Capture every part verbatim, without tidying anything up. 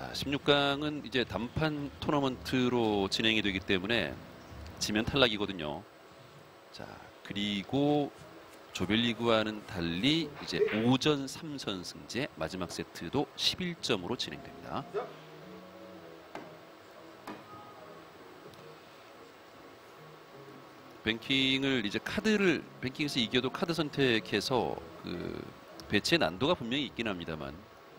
자, 십육 강은 이제 단판 토너먼트로 진행이 되기 때문에 지면 탈락이거든요. 자, 그리고 조별리그와는 달리 이제 오전 삼 선승제 마지막 세트도 십일 점으로 진행됩니다. 뱅킹을 이제 카드를 뱅킹에서 이겨도 카드 선택해서 그 배치의 난도가 분명히 있긴 합니다만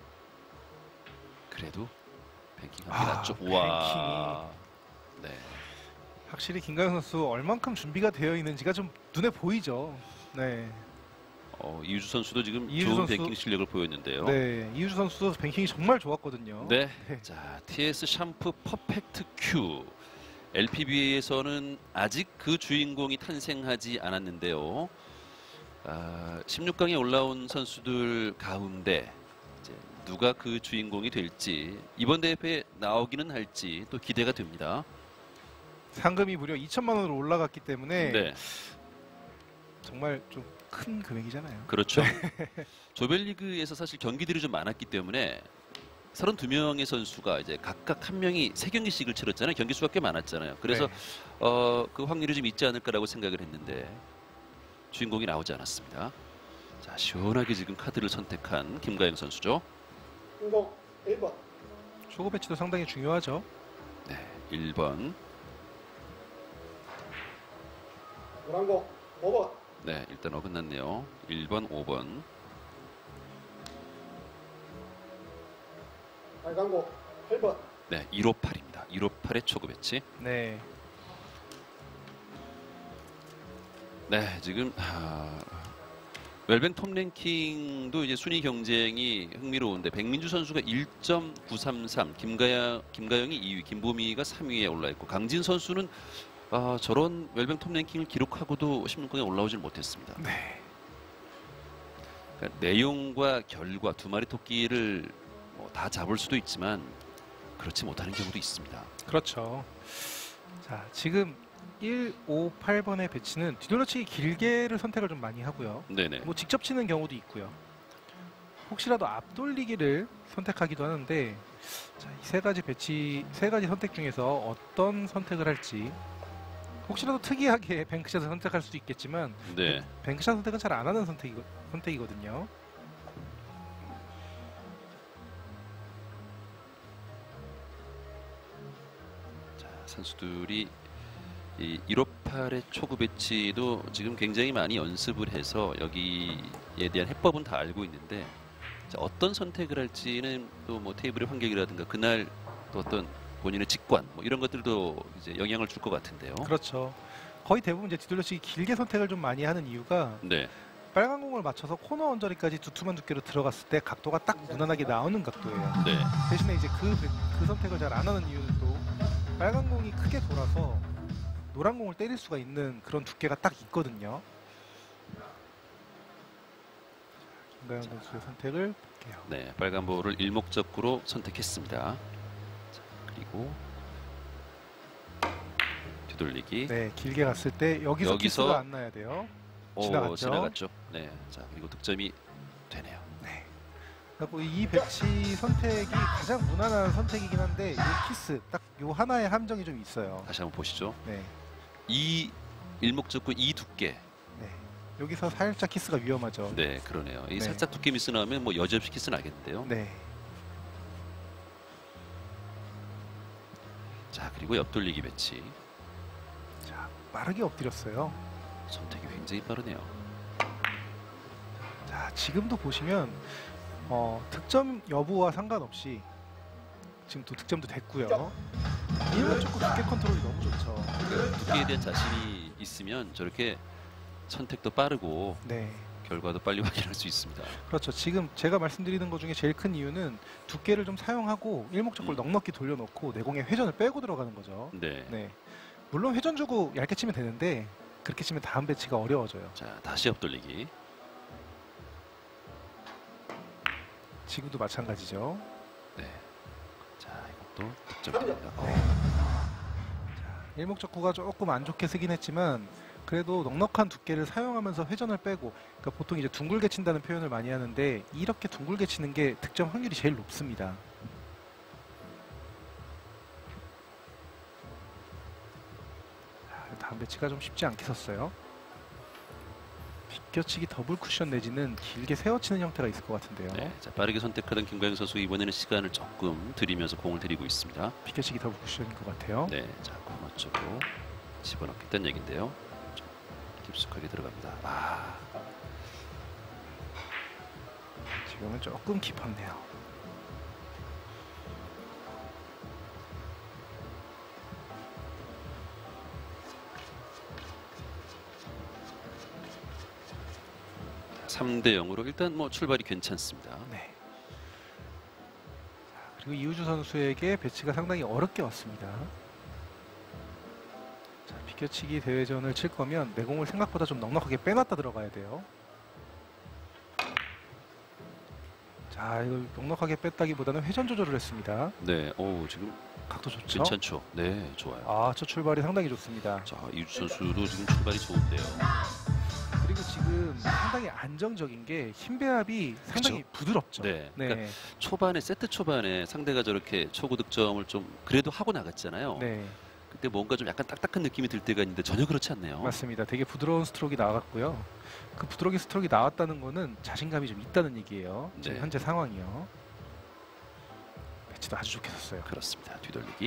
그래도 뱅킹 하기 아, 낫죠. 우와. 네. 확실히 김가영 선수 얼만큼 준비가 되어 있는지가 좀 눈에 보이죠. 네. 어, 이유주 선수도 지금 이유주 좋은 선수, 뱅킹 실력을 보였는데요. 네, 이유주 선수도 뱅킹이 정말 좋았거든요. 네. 네. 자, 티에스 샴푸 퍼펙트 큐. 엘피비에이에서는 아직 그 주인공이 탄생하지 않았는데요. 아, 십육 강에 올라온 선수들 가운데 이제 누가 그 주인공이 될지 이번 대회에 나오기는 할지 또 기대가 됩니다. 상금이 무려 이천만 원으로 올라갔기 때문에 네. 정말 좀 큰 금액이잖아요. 그렇죠. 조별리그에서 사실 경기들이 좀 많았기 때문에 서른두 명의 선수가 이제 각각 한 명이 세 경기씩을 치렀잖아요. 경기 수가 꽤 많았잖아요. 그래서 네. 어, 그 확률이 좀 있지 않을까라고 생각을 했는데 주인공이 나오지 않았습니다. 자, 시원하게 지금 카드를 선택한 김가영 선수죠. 운동 일 번. 초고 배치도 상당히 중요하죠. 네, 일 번. 노란공 오 번. 네, 일단 어긋났네요. 일 번, 오 번. 빨간공 팔 번. 네, 일오팔입니다. 일오팔의 초구 배치. 네. 네, 지금 아, 웰뱅 톱 랭킹도 이제 순위 경쟁이 흥미로운데 백민주 선수가 일 점 구삼삼, 김가영, 김가영이 이 위, 김보미가 삼 위에 올라 있고 강진 선수는 아, 저런 웰뱅 톱 랭킹을 기록하고도 십육 강에 올라오질 못했습니다. 네. 그러니까 내용과 결과 두 마리 토끼를 뭐 다 잡을 수도 있지만 그렇지 못하는 경우도 있습니다. 그렇죠. 자, 지금 일, 오, 팔 번의 배치는 뒤돌려치기 길게를 선택을 좀 많이 하고요. 네네. 뭐 직접 치는 경우도 있고요. 혹시라도 앞돌리기를 선택하기도 하는데, 자, 이 세 가지 배치, 세 가지 선택 중에서 어떤 선택을 할지. 혹시라도 특이하게 뱅크샷을 선택할 수도 있겠지만, 네. 뱅크샷 선택은 잘 안 하는 선택이, 선택이거든요. 자, 선수들이 이 일오팔의 초구 배치도 지금 굉장히 많이 연습을 해서 여기에 대한 해법은 다 알고 있는데 자, 어떤 선택을 할지는 또 뭐 테이블의 환경이라든가 그날 또 어떤 본인의 직관 뭐 이런 것들도 이제 영향을 줄 것 같은데요. 그렇죠. 거의 대부분 이제 뒤돌려치기 길게 선택을 좀 많이 하는 이유가 네. 빨간 공을 맞춰서 코너 언저리까지 두툼한 두께로 들어갔을 때 각도가 딱 무난하게 나오는 각도예요. 네. 대신에 이제 그, 그 선택을 잘 안 하는 이유는 또 빨간 공이 크게 돌아서 노란 공을 때릴 수가 있는 그런 두께가 딱 있거든요. 김가영 선수의 선택을 볼게요. 네, 빨간 볼을 일목적구로 선택했습니다. 자, 그리고 뒤돌리기. 네, 길게 갔을 때 여기서, 여기서 키스가 안 나야 돼요. 오, 지나갔죠? 지나갔죠. 네, 자 그리고 득점이 되네요. 네. 그리고 이 배치 선택이 가장 무난한 선택이긴 한데 이 키스 딱 요 하나의 함정이 좀 있어요. 다시 한번 보시죠. 네. 이 일목적구 이 두께. 네. 여기서 살짝 키스가 위험하죠. 네, 그러네요. 이 네. 살짝 두께 미스 나오면 뭐 여지없이 키스 나겠는데요. 네. 자, 그리고 옆돌리기 배치. 자, 빠르게 엎드렸어요. 선택이 굉장히 빠르네요. 자, 지금도 보시면 어, 득점 여부와 상관없이 지금 또 득점도 됐고요. 일본 축구 두께 컨트롤이 너무 좋죠. 그러니까 두께에 대한 자신이 있으면 저렇게 선택도 빠르고 네. 결과도 빨리 확인할 수 있습니다. 그렇죠. 지금 제가 말씀드리는 것 중에 제일 큰 이유는 두께를 좀 사용하고 일목적구를 음. 넉넉히 돌려놓고 내공에 회전을 빼고 들어가는 거죠. 네. 네. 물론 회전 주고 얇게 치면 되는데 그렇게 치면 다음 배치가 어려워져요. 자, 다시 옆돌리기. 지금도 마찬가지죠. 네. 자, 이것도 득점입니다. 일목적구가 조금 안 좋게 쓰긴 했지만 그래도 넉넉한 두께를 사용하면서 회전을 빼고, 그러니까 보통 이제 둥글게 친다는 표현을 많이 하는데 이렇게 둥글게 치는 게 득점 확률이 제일 높습니다. 다음 배치가 좀 쉽지 않게 섰어요. 비껴치기 더블 쿠션 내지는 길게 세워치는 형태가 있을 것 같은데요. 네, 자, 빠르게 선택하던 김광현 선수 이번에는 시간을 조금 들이면서 공을 들이고 있습니다. 비껴치기 더블 쿠션인 것 같아요. 네, 자 코너 쪽으로 집어넣겠다는 얘긴데요. 좀 깊숙하게 들어갑니다. 아, 지금은 조금 깊었네요. 삼 대 영으로 일단 뭐 출발이 괜찮습니다. 네. 자, 그리고 이우주 선수에게 배치가 상당히 어렵게 왔습니다. 자, 비껴치기 대회전을 칠 거면 내공을 생각보다 좀 넉넉하게 빼놨다 들어가야 돼요. 자, 이걸 넉넉하게 뺐다기보다는 회전 조절을 했습니다. 네, 오 지금 각도 좋죠? 괜찮죠? 네, 좋아요. 아, 첫 출발이 상당히 좋습니다. 자, 이우주 선수도 지금 출발이 좋은데요. 그리고 지금 상당히 안정적인 게 힘 배합이 상당히 그쵸? 부드럽죠. 네, 네. 그러니까 초반에 세트 초반에 상대가 저렇게 초구 득점을 좀 그래도 하고 나갔잖아요. 네, 그때 뭔가 좀 약간 딱딱한 느낌이 들 때가 있는데 전혀 그렇지 않네요. 맞습니다. 되게 부드러운 스트로크가 나왔고요. 그 부드러운 스트로크가 나왔다는 거는 자신감이 좀 있다는 얘기예요. 지금 네. 현재 상황이요. 배치도 아주 좋게 섰어요. 그렇습니다. 뒤돌리기.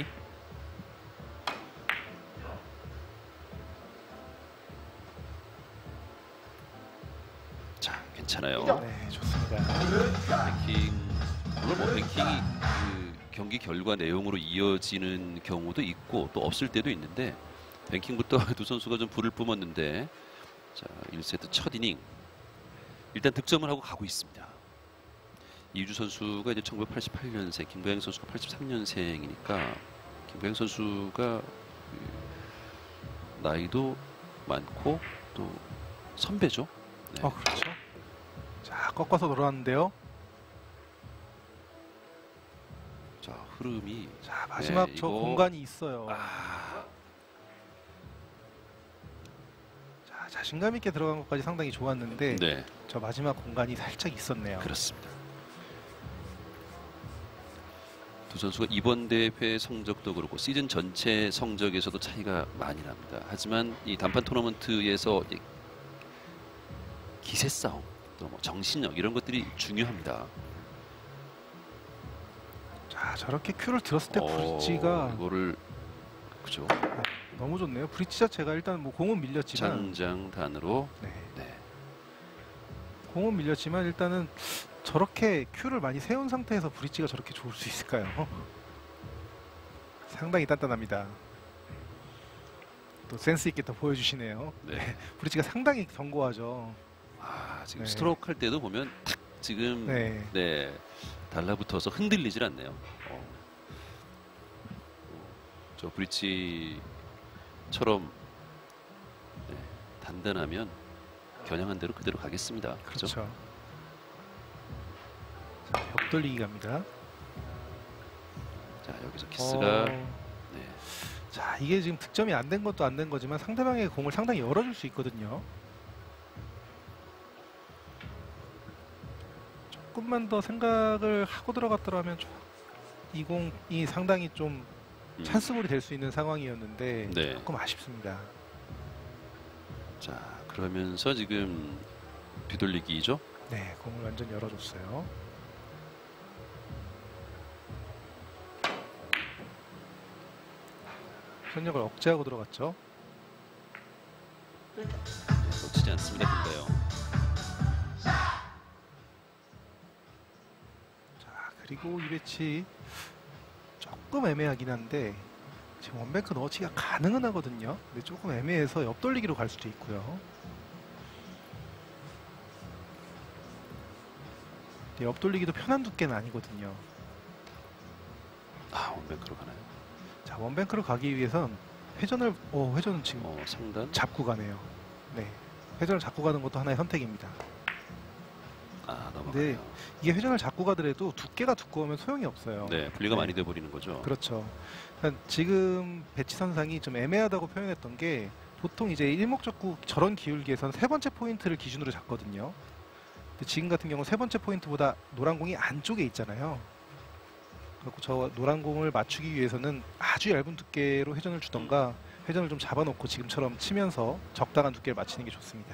자, 괜찮아요. 네, 좋습니다. 뱅킹 물론 뭐 뱅킹이 그 경기 결과 내용으로 이어지는 경우도 있고 또 없을 때도 있는데 뱅킹부터 두 선수가 좀 불을 뿜었는데 자, 일 세트 첫 이닝 일단 득점을 하고 가고 있습니다. 이우주 선수가 이제 천구백팔십팔 년생, 김광현 선수가 팔십삼 년생이니까 김광현 선수가 그 나이도 많고 또 선배죠. 네. 아, 그렇죠. 자, 꺾어서 돌아왔는데요. 자, 흐름이 자, 마지막 네, 저 이거- 공간이 있어요. 아, 자, 자신감 있게 들어간 것까지 상당히 좋았는데 네, 저 마지막 공간이 살짝 있었네요. 그렇습니다. 두 선수가 이번 대회 성적도 그렇고 시즌 전체 성적에서도 차이가 많이 납니다. 하지만 이 단판 토너먼트에서 이 기세 싸움, 또 뭐 정신력 이런 것들이 중요합니다. 자, 저렇게 큐를 들었을 때 어, 브릿지가 이거를 그죠? 너무 좋네요. 브릿지 자체가 일단 뭐 공은 밀렸지만 장장단으로 네. 네. 공은 밀렸지만 일단은 저렇게 큐를 많이 세운 상태에서 브릿지가 저렇게 좋을 수 있을까요? 상당히 단단합니다. 또 센스 있게 또 보여주시네요. 네. 브릿지가 상당히 견고하죠. 아, 지금 네. 스트로크 할 때도 보면 탁 지금 네. 네, 달라붙어서 흔들리질 않네요. 어. 저 브릿지처럼 네, 단단하면 겨냥한 대로 그대로 가겠습니다. 그렇죠. 그렇죠? 자, 벽돌리기 갑니다. 자, 여기서 키스가 어, 네. 자, 이게 지금 득점이 안 된 것도 안 된 거지만 상대방의 공을 상당히 열어줄 수 있거든요. 조금만 더 생각을 하고 들어갔더라면 이 공이 상당히 좀 음, 찬스볼이 될 수 있는 상황이었는데 네. 조금 아쉽습니다. 자, 그러면서 지금 뒤돌리기죠. 네, 공을 완전 열어줬어요. 현역을 억제하고 들어갔죠. 놓치지 않습니다. 근데요. 자, 그리고 이 배치 조금 애매하긴 한데 지금 원뱅크 넣어치기가 가능은 하거든요. 근데 조금 애매해서 옆돌리기로 갈 수도 있고요. 근데 옆돌리기도 편한 두께는 아니거든요. 아, 원뱅크로 가나요? 자, 원뱅크로 가기 위해선 회전을 어 회전은 지금 어, 상단. 잡고 가네요. 네, 회전을 잡고 가는 것도 하나의 선택입니다. 아, 네. 넘어가네요. 이게 회전을 잡고 가더라도 두께가 두꺼우면 소용이 없어요. 네, 분리가 네. 많이 돼 버리는 거죠. 그렇죠. 그러니까 지금 배치 선상이 좀 애매하다고 표현했던 게 보통 이제 일목적구 저런 기울기에선 세 번째 포인트를 기준으로 잡거든요. 근데 지금 같은 경우 세 번째 포인트보다 노란 공이 안쪽에 있잖아요. 그래서 저 노란 공을 맞추기 위해서는 아주 얇은 두께로 회전을 주던가 회전을 좀 잡아놓고 지금처럼 치면서 적당한 두께를 맞추는 게 좋습니다.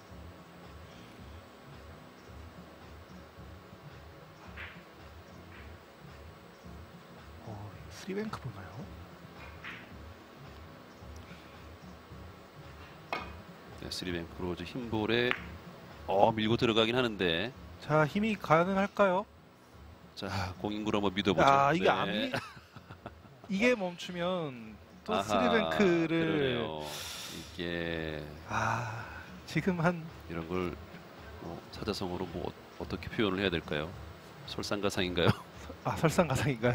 어, 쓰리뱅크 보나요? 네, 쓰리뱅크로 저 흰볼에 어, 밀고 들어가긴 하는데 자, 힘이 가능할까요? 자, 공인구로 한번 믿어보죠. 아, 이게 네. 암이 이게 멈추면 또 아하, 쓰리뱅크를 그러네요. 이게 아, 지금 한 이런 걸 뭐 사자성어로 뭐 어- 어떻게 표현을 해야 될까요? 설상가상인가요? 아, 설상가상인가요?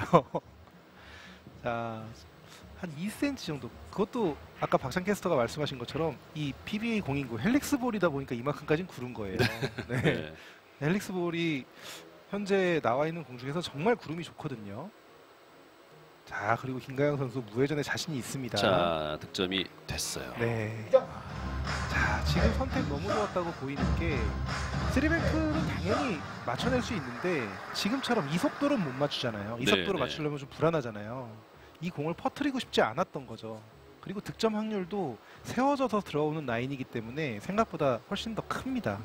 자, 한 이 센티미터 정도. 그것도 아까 박찬 캐스터가 말씀하신 것처럼 이 피비에이 공인구 헬릭스 볼이다 보니까 이만큼까지는 구른 거예요. 네. 네. 헬릭스 볼이 현재 나와 있는 공 중에서 정말 구름이 좋거든요. 자, 그리고 김가영 선수 무회전에 자신이 있습니다. 자, 득점이 됐어요. 네. 자, 지금 선택 너무 좋았다고 보이는 게 쓰리뱅크는 당연히 맞춰낼 수 있는데 지금처럼 이 속도로 못 맞추잖아요. 이 네, 속도로 네. 맞추려면 좀 불안하잖아요. 이 공을 퍼뜨리고 싶지 않았던 거죠. 그리고 득점 확률도 세워져서 들어오는 라인이기 때문에 생각보다 훨씬 더 큽니다.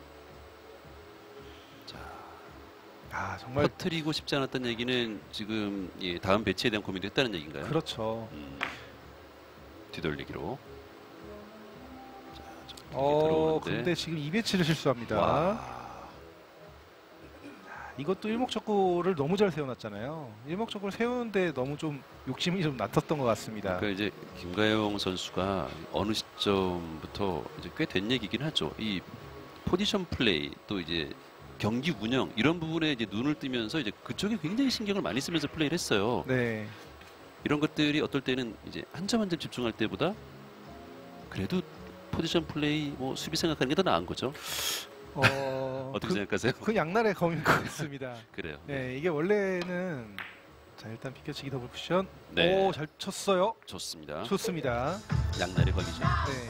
자, 아, 정말 퍼뜨리고 싶지 않았던 얘기는 지금 예, 다음 배치에 대한 고민도 했다는 얘기인가요? 그렇죠. 음, 뒤돌리기로. 자, 저 길게 어, 들어오는데. 근데 지금 이 배치를 실수합니다. 와. 이것도 일목적고를 너무 잘 세워놨잖아요. 일목적고를 세우는데 너무 좀 욕심이 좀 났었던 것 같습니다. 그러니까 이제 김가영 선수가 어느 시점부터 이제 꽤 된 얘기긴 하죠. 이 포지션 플레이 또 이제 경기 운영 이런 부분에 이제 눈을 뜨면서 이제 그쪽에 굉장히 신경을 많이 쓰면서 플레이를 했어요. 네, 이런 것들이 어떨 때는 이제 한 점 한 점 집중할 때보다 그래도 포지션 플레이 뭐 수비 생각하는 게 더 나은 거죠. 어, 어떻게 그, 생각하세요? 그 양날의 검인 것 같습니다. 그래요. 네, 이게 원래는 자 일단 비껴치기 더블 쿠션. 네. 오, 잘 쳤어요. 좋습니다. 좋습니다. 양날의 검이죠. 네.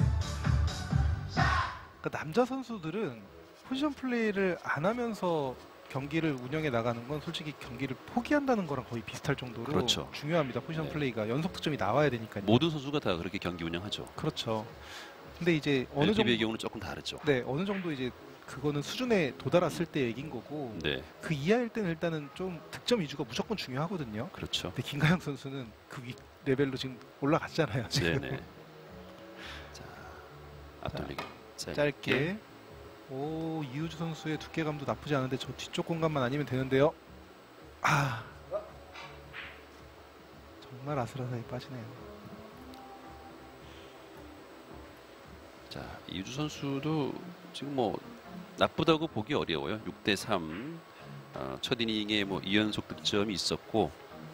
그러니까 남자 선수들은 포지션 플레이를 안 하면서 경기를 운영해 나가는 건 솔직히 경기를 포기한다는 거랑 거의 비슷할 정도로 그렇죠. 중요합니다. 포지션 네. 플레이가 연속 득점이 나와야 되니까요. 모든 선수가 다 그렇게 경기 운영하죠. 그렇죠. 근데 이제 어느 정도 엘피비의 경우는 조금 다르죠. 네, 어느 정도 이제 그거는 수준에 도달했을 때 얘기인 거고 네, 그 이하일 때는 일단은 좀 득점 위주가 무조건 중요하거든요. 그렇죠. 근데 김가영 선수는 그 위 레벨로 지금 올라갔잖아요. 지금. 네네. 자, 앞돌리기 짧게. 짧게. 오, 이우주 선수의 두께감도 나쁘지 않은데 저 뒤쪽 공간만 아니면 되는데요. 아, 정말 아슬아슬하게 빠지네요. 자, 이우주 선수도 지금 뭐 나쁘다고 보기 어려워요. 육 대 삼. 어, 첫 이닝에 뭐 이 연속 득점이 있었고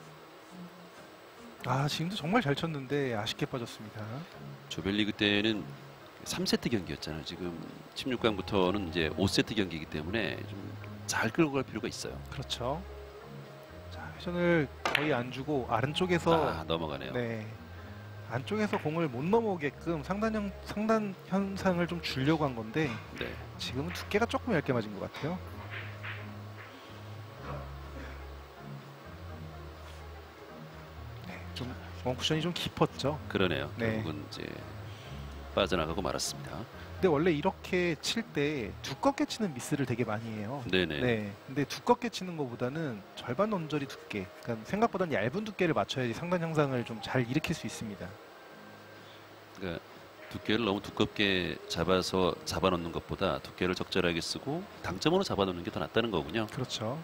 아, 지금도 정말 잘 쳤는데 아쉽게 빠졌습니다. 조별리그 때는 삼 세트 경기였잖아요. 지금 십육 강부터는 이제 오 세트 경기이기 때문에 좀 잘 끌고 갈 필요가 있어요. 그렇죠. 자, 회전을 거의 안 주고 아래쪽에서 아, 넘어가네요. 네. 안쪽에서 공을 못 넘어오게끔 상단, 상단 현상을 좀 주려고 한 건데 네. 지금은 두께가 조금 얇게 맞은 것 같아요. 네, 좀 원쿠션이 좀 깊었죠. 그러네요. 네. 결국은 이제 빠져나가고 말았습니다. 근데 원래 이렇게 칠 때 두껍게 치는 미스를 되게 많이 해요. 네네. 네. 근데 두껍게 치는 것보다는 절반 언저리 두께, 그러니까 생각보다는 얇은 두께를 맞춰야지 상단 형상을 좀 잘 일으킬 수 있습니다. 그러니까 두께를 너무 두껍게 잡아서 잡아놓는 것보다 두께를 적절하게 쓰고 당점으로 잡아놓는 게 더 낫다는 거군요. 그렇죠.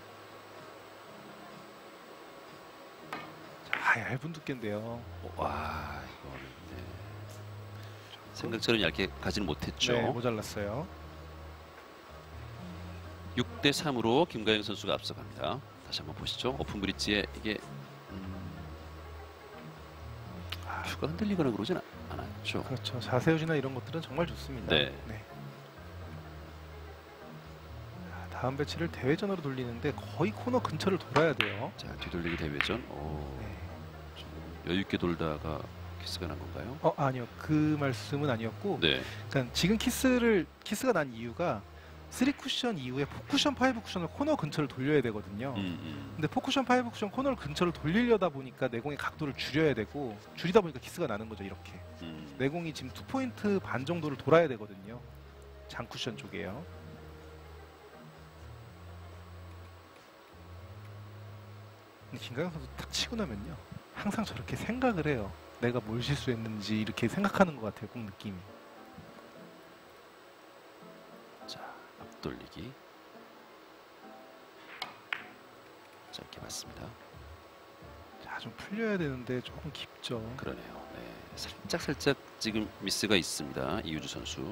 자, 얇은 두께인데요. 와, 이거는 네. 생각처럼 얇게 가지는 못했죠. 네, 모자랐어요. 육 대 삼으로 김가영 선수가 앞서갑니다. 다시 한번 보시죠. 오픈 브릿지에 이게 음, 아, 큐가 흔들리거나 그러진 않았죠. 그렇죠. 자세 유지나 이런 것들은 정말 좋습니다. 네. 자, 다음 배치를 대회전으로 돌리는데 거의 코너 근처를 돌아야 돼요. 자, 뒤돌리기 대회전. 오, 네. 좀 여유 있게 돌다가 키스가 난 건가요? 어, 아니요. 그 말씀은 아니었고, 네. 그러니까 지금 키스를 키스가 난 이유가 쓰리 쿠션 이후에 사 쿠션, 오 쿠션을 코너 근처를 돌려야 되거든요. 음, 음. 근데 사 쿠션, 오 쿠션 코너를 근처를 돌리려다 보니까 내공의 각도를 줄여야 되고 줄이다 보니까 키스가 나는 거죠. 이렇게 음. 내공이 지금 이 포인트 반 정도를 돌아야 되거든요. 장 쿠션 쪽에요. 근데 김가영 선수 탁 치고 나면요 항상 저렇게 생각을 해요. 내가 뭘 실수했는지 이렇게 생각하는 것 같아요. 꼭 느낌이. 자, 앞돌리기. 짧게 맞습니다. 자, 좀 풀려야 되는데 조금 깊죠. 그러네요. 네, 살짝 살짝 지금 미스가 있습니다. 이유주 선수.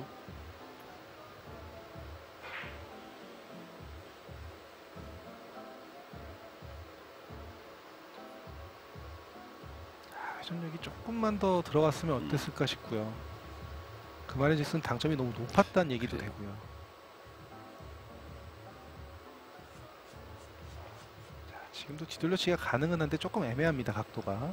아, 회전력이 조금만 더 들어갔으면 어땠을까 싶고요. 그 말인즉슨 당점이 너무 높았다는 얘기도 그래요. 되고요. 자, 지금도 뒤돌려치기가 가능은 한데 조금 애매합니다. 각도가.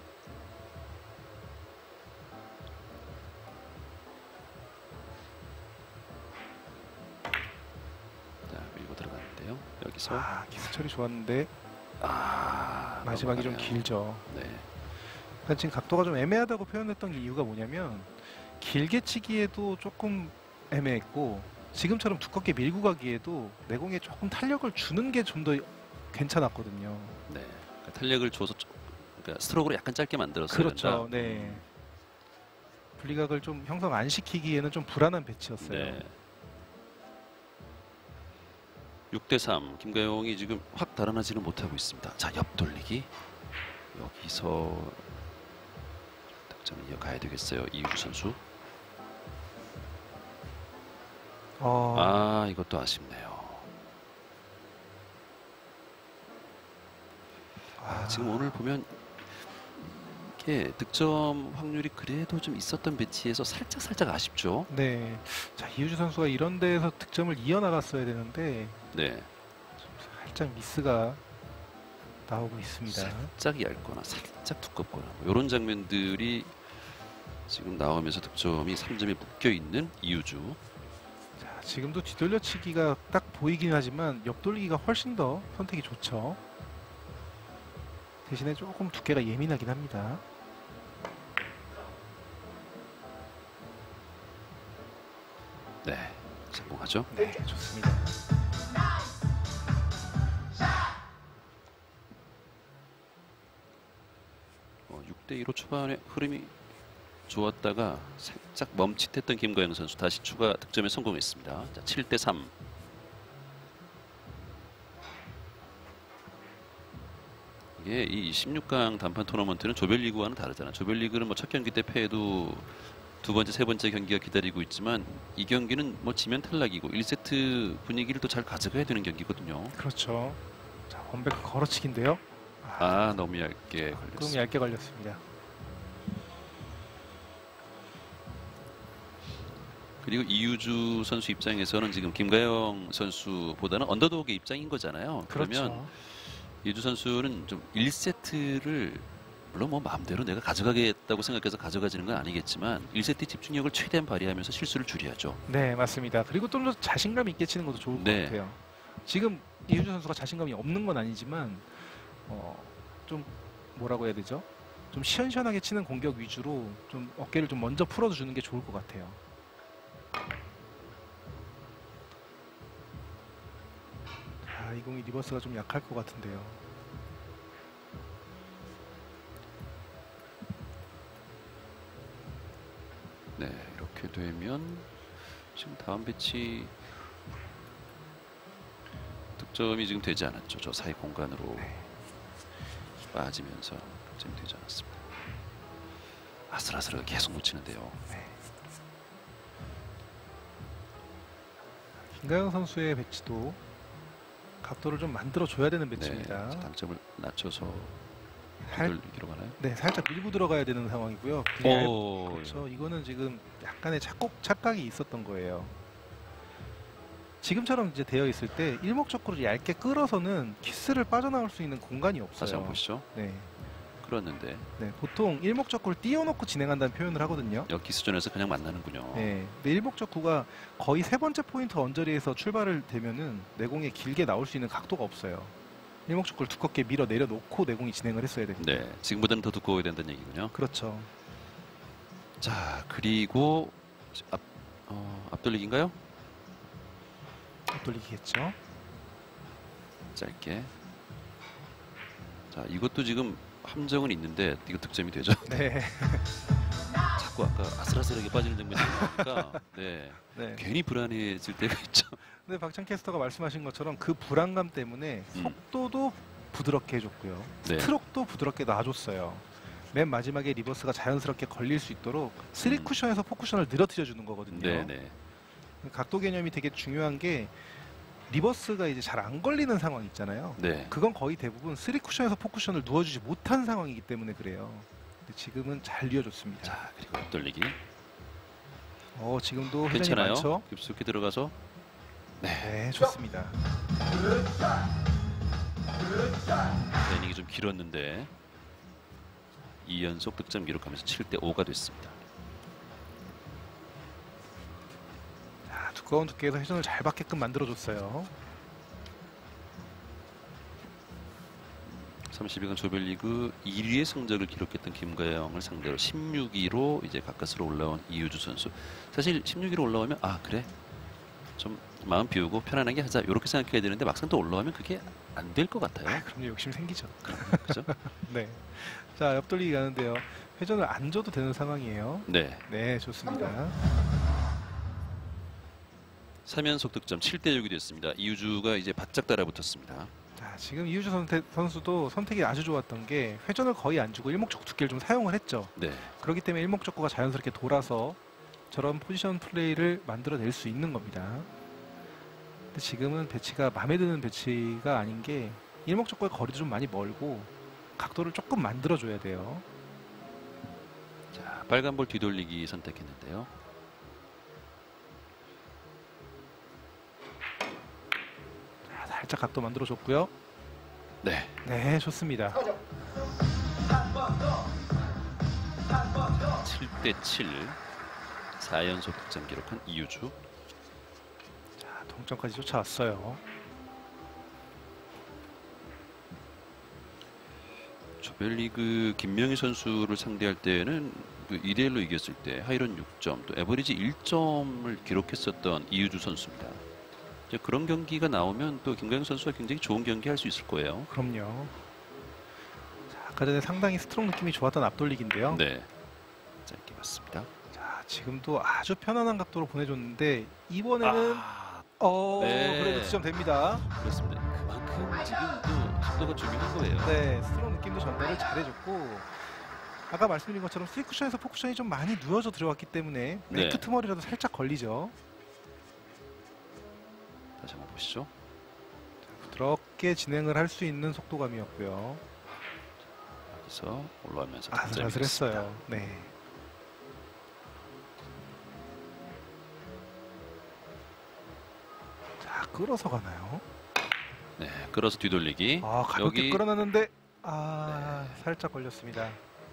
자, 밀고 들어가는데요. 여기서 아, 키스 처리 좋았는데 아, 마지막이 좀 넘어가네요. 길죠. 네. 그러니까 지금 각도가 좀 애매하다고 표현했던 게 이유가 뭐냐면 길게 치기에도 조금 애매했고 지금처럼 두껍게 밀고 가기에도 내공에 조금 탄력을 주는 게 좀 더 괜찮았거든요. 네. 그러니까 탄력을 줘서 좀- 그러니까 스트로크를 약간 짧게 만들었어야 그렇죠. 된다. 네. 분리각을 좀 형성 안 시키기에는 좀 불안한 배치였어요. 네. 육 대 삼. 김가영이 지금 확 달아나지는 못하고 있습니다. 자, 옆돌리기. 여기서 득점을 이어가야 되겠어요. 이유주 선수. 어, 아, 이것도 아쉽네요. 아, 지금 오늘 보면 이게 득점 확률이 그래도 좀 있었던 배치에서 살짝 살짝 아쉽죠. 네. 자, 이유주 선수가 이런 데에서 득점을 이어나갔어야 되는데 네. 살짝 미스가 나오고 있습니다. 살짝 얇거나 살짝 두껍거나 뭐 이런 장면들이 지금 나오면서 득점이 삼 점에 묶여 있는 이유주. 자, 지금도 뒤돌려치기가 딱 보이긴 하지만 옆돌리기가 훨씬 더 선택이 좋죠. 대신에 조금 두께가 예민하긴 합니다. 네, 성공하죠. 네, 좋습니다. 어, 육 대 이로 초반에 흐름이 좋았다가 살짝 멈칫했던 김가영 선수 다시 추가 득점에 성공했습니다. 자, 칠 대 삼. 이게 이 십육 강 단판 토너먼트는 조별리그와는 다르잖아요. 조별리그는 뭐 첫 경기 때 패해도 두 번째, 세 번째 경기가 기다리고 있지만 이 경기는 뭐 지면 탈락이고 일 세트 분위기를 또 잘 가져가야 되는 경기거든요. 그렇죠. 자, 원백 걸어치기인데요. 아, 아, 너무 얇게 조금 걸렸습니다. 얇게 걸렸습니다. 그리고 이유주 선수 입장에서는 지금 김가영 선수보다는 언더독의 입장인 거잖아요. 그러면 그렇죠. 이유주 선수는 좀 일 세트를 물론 뭐 마음대로 내가 가져가겠다고 생각해서 가져가지는 건 아니겠지만 일 세트 집중력을 최대한 발휘하면서 실수를 줄여야죠. 네, 맞습니다. 그리고 좀 더 자신감 있게 치는 것도 좋을 네. 것 같아요. 지금 이유주 선수가 자신감이 없는 건 아니지만 어, 좀 뭐라고 해야 되죠? 좀 시원시원하게 치는 공격 위주로 좀 어깨를 좀 먼저 풀어주는 게 좋을 것 같아요. 아, 이 공이 리버스가 좀 약할 것 같은데요. 네, 이렇게 되면 지금 다음 배치 득점이 지금 되지 않았죠. 저 사이 공간으로 네. 빠지면서 득점이 되지 않았습니다. 아슬아슬하게 계속 놓치는데요. 네. 김가영 선수의 배치도 각도를 좀 만들어 줘야 되는 네, 배치입니다. 당점을 낮춰서 살, 뒤돌리기로 가나요? 네, 살짝 밀고 들어가야 되는 상황이고요. 그냥 오, 그렇죠. 이거는 지금 약간의 착곡, 착각이 있었던 거예요. 지금처럼 이제 되어 있을 때 일목적으로 얇게 끌어서는 키스를 빠져나올 수 있는 공간이 다시 없어요. 한번 보시죠. 네, 풀었는데 네, 보통 일목적구를 띄워놓고 진행한다는 표현을 하거든요. 여기 기수전에서 그냥 만나는군요. 네, 근데 일목적구가 거의 세 번째 포인트 언저리에서 출발을 되면은 내공에 길게 나올 수 있는 각도가 없어요. 일목적구를 두껍게 밀어 내려놓고 내공이 진행을 했어야 됩니다. 네, 지금보다는 더 두꺼워야 된다는 얘기군요. 그렇죠. 자, 그리고 앞, 어, 앞돌리기인가요? 돌리기겠죠. 짧게. 자, 이것도 지금 함정은 있는데 이거 득점이 되죠. 네, 자꾸 아까 아슬아슬하게 빠지는 장면이 나오니까 네, 네. 괜히 불안해질 때가 있죠. 근데 박찬 캐스터가 말씀하신 것처럼 그 불안감 때문에 음. 속도도 부드럽게 해줬고요. 네. 스트로크도 부드럽게 놔줬어요. 맨 마지막에 리버스가 자연스럽게 걸릴 수 있도록 쓰리 음. 쿠션에서 포 쿠션을 늘어뜨려 주는 거거든요. 네, 네. 각도 개념이 되게 중요한 게 리버스가 이제 잘 안 걸리는 상황 있잖아요. 네. 그건 거의 대부분 쓰리 쿠션에서 포 쿠션을 누워주지 못한 상황이기 때문에 그래요. 근데 지금은 잘 뉘어줬습니다. 자, 그리고 앞돌리기. 어, 지금도 회전이 괜찮아요? 많죠? 깊숙이 들어가서. 네. 네, 좋습니다. 네, 이닝이 좀 길었는데 이 연속 득점 기록하면서 칠 대 오가 됐습니다. 자, 두꺼운 두께에서 회전을 잘 받게끔 만들어줬어요. 삼십 위권 조별리그 일 위의 성적을 기록했던 김가영을 상대로 십육 위로 이제 가까스로 올라온 이유주 선수. 사실 십육 위로 올라오면 아 그래 좀 마음 비우고 편안하게 하자 이렇게 생각해야 되는데 막상 또 올라오면 그게 안 될 것 같아요. 아, 그럼요. 욕심 생기죠. 그죠? 네. 자, 옆돌리기 가는데요. 회전을 안 줘도 되는 상황이에요. 네. 네, 좋습니다. 삼 연속 득점 칠 대 육이 됐습니다. 이유주가 이제 바짝 따라붙었습니다. 자, 지금 이유주 선택, 선수도 선택이 아주 좋았던 게 회전을 거의 안 주고 일목적구 두께를 좀 사용을 했죠. 네. 그렇기 때문에 일목적구가 자연스럽게 돌아서 저런 포지션 플레이를 만들어낼 수 있는 겁니다. 근데 지금은 배치가 마음에 드는 배치가 아닌 게 일목적구의 거리도 좀 많이 멀고 각도를 조금 만들어줘야 돼요. 자, 빨간 볼 뒤돌리기 선택했는데요. 자, 살짝 각도 만들어줬고요. 네. 네, 좋습니다. 칠 대 칠. 사 연속 득점 기록한 이유주. 자, 동점까지 쫓아왔어요. 조별리그 김명희 선수를 상대할 때는 그 이 대 일로 이겼을 때 하이런 육 점 또 에버리지 일 점을 기록했었던 이유주 선수입니다. 이제 그런 경기가 나오면 또 김가영 선수가 굉장히 좋은 경기 할 수 있을 거예요. 그럼요. 자, 아까 전에 상당히 스트롱 느낌이 좋았던 앞돌리기인데요. 네. 짧게 봤습니다. 자, 지금도 아주 편안한 각도로 보내줬는데 이번에는 아, 어 네. 그래도 지점됩니다. 그렇습니다. 그만큼 지금 또 속도가 중요한 거예요. 네, 스트롱 느낌도 전달을 잘해줬고 아까 말씀드린 것처럼 쓰리 쿠션에서 포 쿠션이 좀 많이 누워져 들어왔기 때문에 네. 네크 트머리라도 살짝 걸리죠. 다시 한번 보시죠. 부드럽게 진행을 할 수 있는 속도감이었고요. 여기서 올라오면서 득점이 됐습니다. 아슬아슬했어요. 네. 자, 끌어서 가나요? 네, 끌어서 뒤돌리기. 아, 가볍게 여기 끌어놨는데 아, 살짝 걸렸습니다.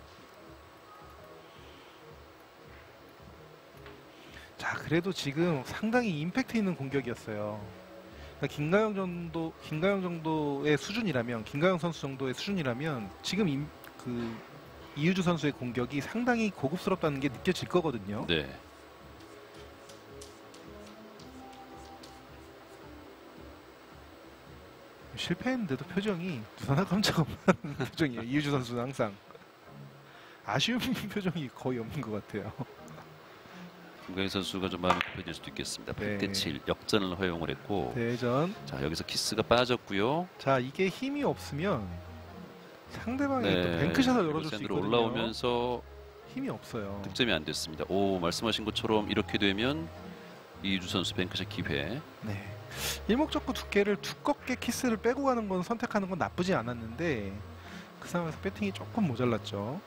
자, 그래도 지금 상당히 임팩트 있는 공격이었어요. 그러니까 김가영 정도, 김가영 정도의 수준이라면, 김가영 선수 정도의 수준이라면 지금 임, 그 이유주 선수의 공격이 상당히 고급스럽다는 게 느껴질 거거든요. 네. 실패했는데도 표정이 눈 하나 깜짝 없는 표정이에요. 이유주 선수는 항상 아쉬운 표정이 거의 없는 것 같아요. 김가영 선수가 좀 마음이 급해질 수도 있겠습니다. 네. 팔 대 칠 역전을 허용을 했고 대전. 자 여기서 키스가 빠졌고요. 자, 이게 힘이 없으면 상대방이 또 네, 뱅크샷을 그리고 열어줄 수 샌드로 있거든요. 올라오면서 힘이 없어요. 득점이 안 됐습니다. 오 말씀하신 것처럼 이렇게 되면 이주 선수 뱅크샷 기회. 네. 일목적구 두께를 두껍게 키스를 빼고 가는 건 선택하는 건 나쁘지 않았는데 그 상황에서 배팅이 조금 모자랐죠.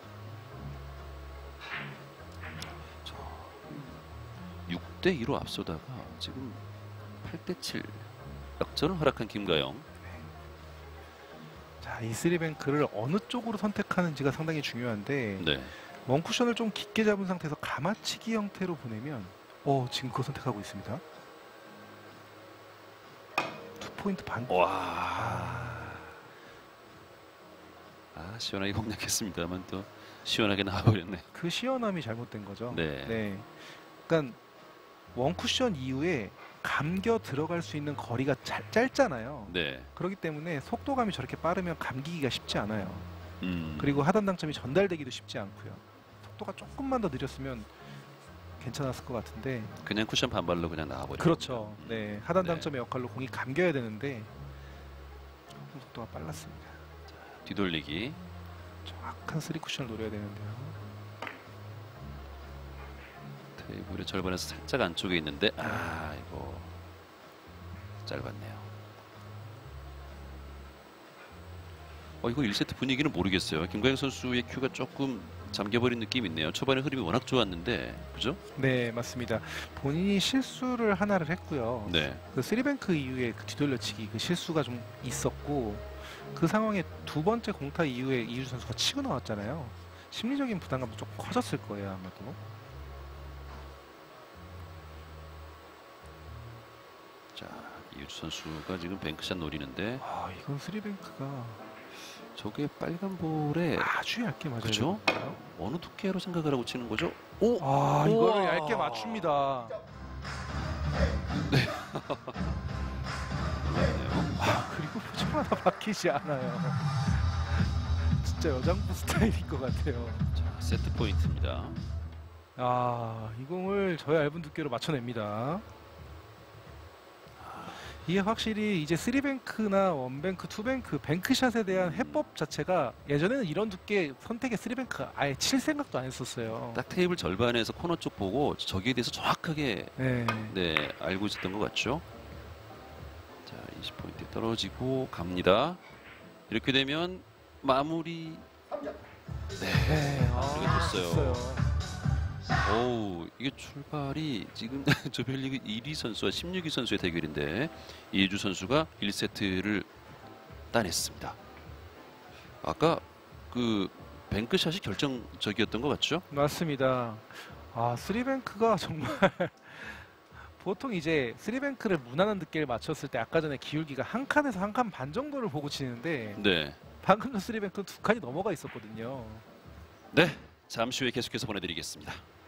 육 대 이로 앞서다가 지금 팔 대 칠 역전을 허락한 김가영. 자, 이 쓰리뱅크를 어느 쪽으로 선택하는지가 상당히 중요한데 네. 원쿠션을 좀 깊게 잡은 상태에서 가마치기 형태로 보내면 어, 지금 그거 선택하고 있습니다. 투 포인트 반. 와. 아, 시원하게 공략했습니다만 또 시원하게 나와버렸네. 그 시원함이 잘못된 거죠. 네. 네. 그러니까 원쿠션 이후에 감겨 들어갈 수 있는 거리가 잘, 짧잖아요. 네. 그렇기 때문에 속도감이 저렇게 빠르면 감기기가 쉽지 않아요. 음. 그리고 하단 당점이 전달되기도 쉽지 않고요. 속도가 조금만 더 느렸으면 괜찮았을 것 같은데. 그냥 쿠션 반발로 그냥 나와버려. 그렇죠. 네, 하단 네. 당점의 역할로 공이 감겨야 되는데 조금 속도가 빨랐습니다. 뒤돌리기. 정확한 쓰리 쿠션을 노려야 되는데요. 테이블의 절반에서 살짝 안쪽에 있는데 아 이거 짧았네요. 어 이거 일 세트 분위기는 모르겠어요. 김광현 선수의 큐가 조금 잠겨버린 느낌이 있네요. 초반에 흐름이 워낙 좋았는데 그죠? 네, 맞습니다. 본인이 실수를 하나를 했고요. 네. 그 쓰리뱅크 이후에 그 뒤돌려치기 그 실수가 좀 있었고 그 상황에 두 번째 공타 이후에 이유주 선수가 치고 나왔잖아요. 심리적인 부담감도 조금 커졌을 거예요, 아마도. 자 이유주 선수가 지금 뱅크샷 노리는데 아, 이건 쓰리뱅크가 저게 빨간 볼에 아주 얇게 맞아요. 그쵸? 어느 두께로 생각을 하고 치는 거죠? 오! 아, 이거를 우와. 얇게 맞춥니다. 몰랐네요. 아, 그리고 표정 하나 바뀌지 않아요. 진짜 여장부 스타일인 것 같아요. 자 세트 포인트입니다. 아, 이 공을 저 얇은 두께로 맞춰냅니다. 이게 확실히 이제 쓰리뱅크나 원뱅크, 투뱅크, 뱅크샷에 대한 해법 자체가 예전에는 이런 두께 선택의 쓰리뱅크 아예 칠 생각도 안 했었어요. 딱 테이블 절반에서 코너 쪽 보고 저기에 대해서 정확하게 네. 네 알고 있었던 것 같죠. 자 이십 포인트 떨어지고 갑니다. 이렇게 되면 마무리. 네. 마무리가 아, 됐어요. 됐어요. 오우 이게 출발이 지금 조별리그 일 위 선수와 십육 위 선수의 대결인데 이해주 선수가 일 세트를 따냈습니다. 아까 그 뱅크샷이 결정적이었던 것 같죠? 맞습니다. 아, 쓰리뱅크가 정말 보통 이제 쓰리뱅크를 무난한 두께를 맞췄을 때 아까 전에 기울기가 한 칸에서 한 칸 반 정도를 보고 치는데 네. 방금 전 쓰리뱅크는 두 칸이 넘어가 있었거든요. 네. 잠시 후에 계속해서 보내드리겠습니다.